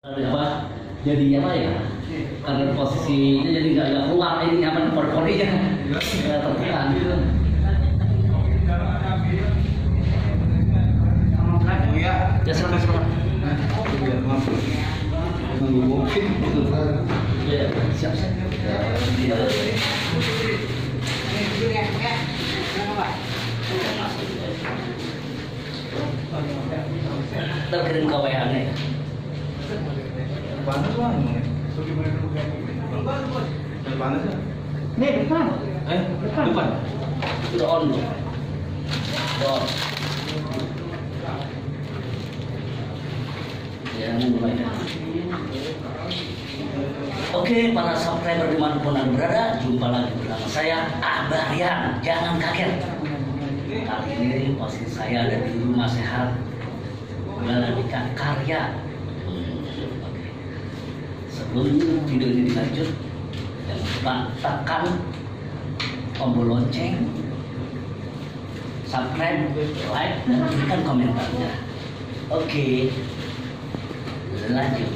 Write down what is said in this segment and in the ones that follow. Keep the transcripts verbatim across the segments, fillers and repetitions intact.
Apa jadi apa ya, karena posisinya jadi nggak nggak keluar ini apa pori-porinya nggak tertekan gitu. Ya silakan silakan. Ya siap siap. Terkirim ke W A-nya ya. Panas lah ini. Panas ya? Nih depan. Eh, depan. Udah on loh. Udah on. Ya, mulai dah. Oke, para subscriber dimanapun Anda berada, jumpa lagi bersama saya, Abah Rian. Jangan kaget. Kali ini posisi saya ada di rumah sehat, melanjutkan karya. Sebelum video ini dilanjut, jangan lupa tekan tombol lonceng, subscribe, like, dan berikan komentarnya. Oke, lanjut.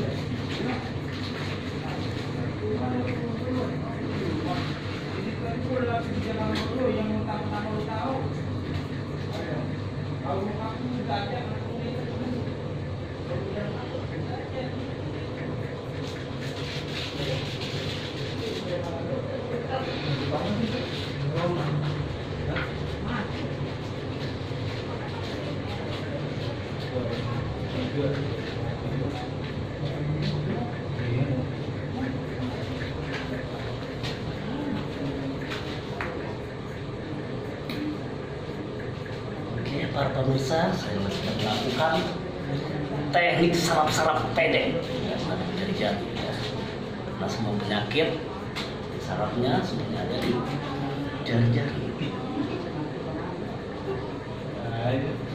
Oke, para pemirsa, saya masih melakukan teknik saraf-saraf pendek dari jari ya. Karena semua penyakit sarafnya semuanya ada di jari-jari.